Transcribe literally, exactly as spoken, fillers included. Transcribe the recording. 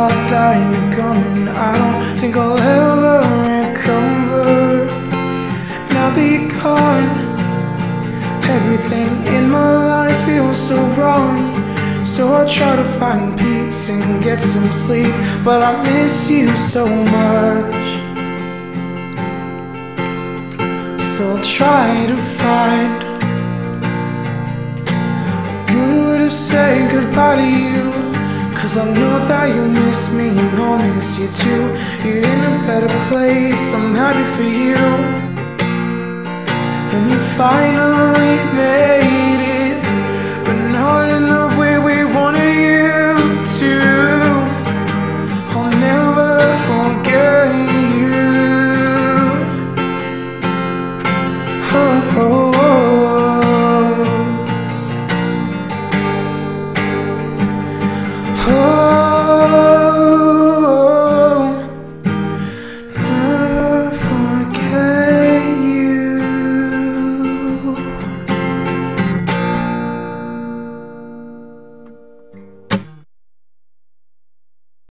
thought that you're gone, and I don't think I'll ever recover. Now that you're gone, everything in my life feels so wrong. So I try to find peace and get some sleep, but I miss you so much. So I'll try to find a good way to say goodbye to you, 'cause I know that you miss me and I'll miss you too. You're in a better place, I'm happy for you. And you finally made